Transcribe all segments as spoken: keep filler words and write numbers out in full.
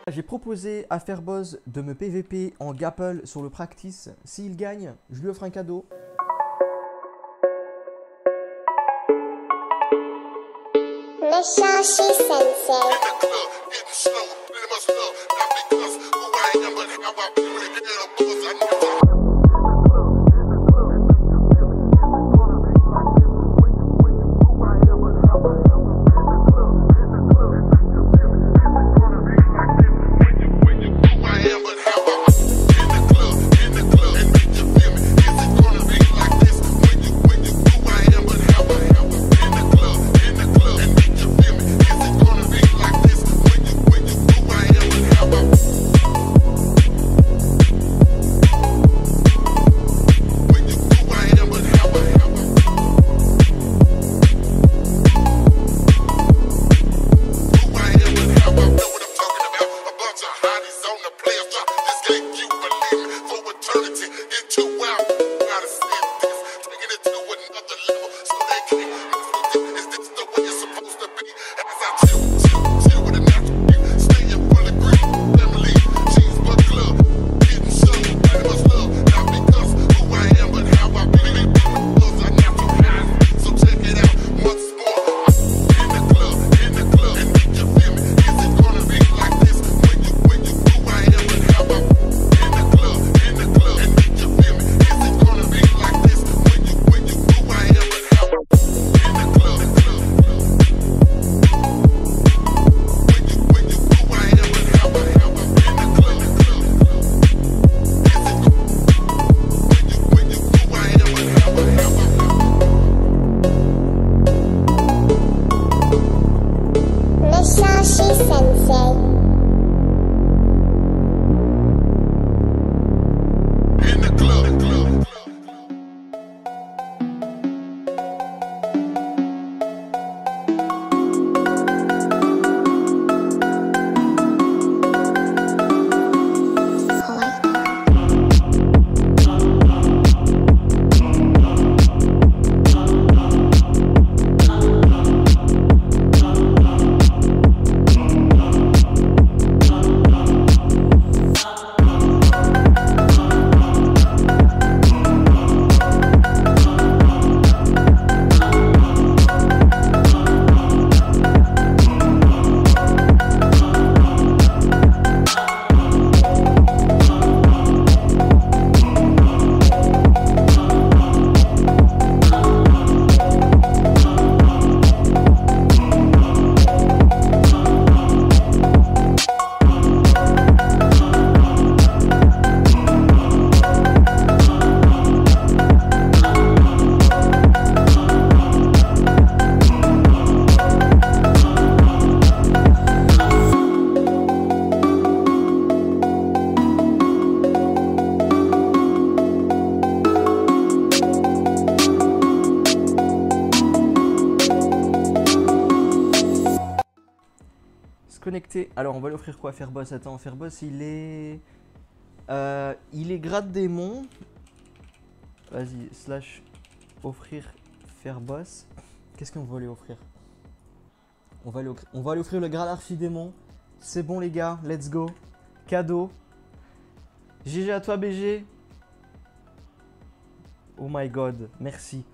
J'ai proposé à Fairboss de me P V P en Gapple sur le practice. S'il gagne, je lui offre un cadeau. Musashi Sensei. Connecté. Alors on va lui offrir quoi à Fairboss? Attends, Fairboss il est... Euh, il est grade démon. Vas-y, slash offrir Fairboss. Qu'est-ce qu'on va lui offrir? On va lui, on va lui offrir le grade archidémon. C'est bon les gars, let's go. Cadeau. G G à toi B G. Oh my god, merci.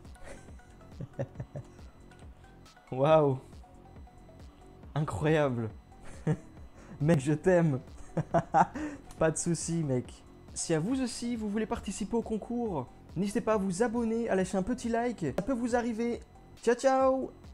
Waouh. Incroyable. Mec, je t'aime. Pas de soucis, mec. Si à vous aussi, vous voulez participer au concours, n'hésitez pas à vous abonner, à lâcher un petit like. Ça peut vous arriver. Ciao, ciao.